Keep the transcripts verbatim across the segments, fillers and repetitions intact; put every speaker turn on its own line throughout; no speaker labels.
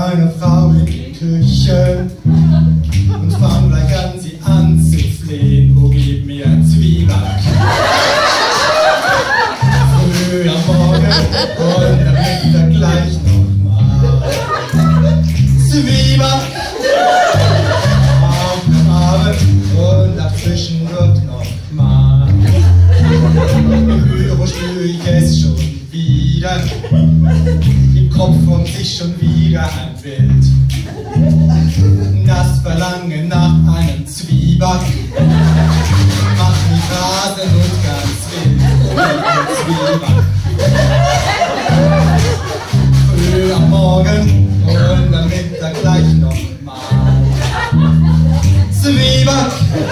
eine Frau in die Küche und fang gleich an, sie anzuflehen. Oh, gib mir Zwieback. Früh am Morgen und am Mittag gleich nochmal. Zwieback. Auf dem Abend und dazwischen wird nochmal. Im Büro spüre ich es schon wieder. Im Kopf kommt sich schon wieder ein Bild. Das Verlangen nach einem Zwieback macht mich rasend und ganz wild. Zwieback. Früh am Morgen und am Mittag gleich nochmal. Zwieback.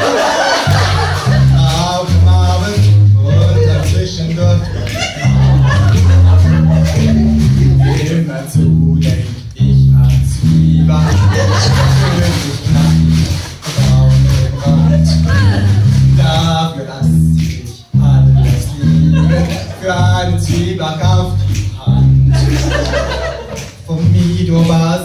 Auf dem Abend und dazwischen wird immerzu denk ich an Zwieback. Schön knackig, braun im Rand. Dafür lass ich alles liegen, für einen Zwieback auf die Hand. Vom Mido war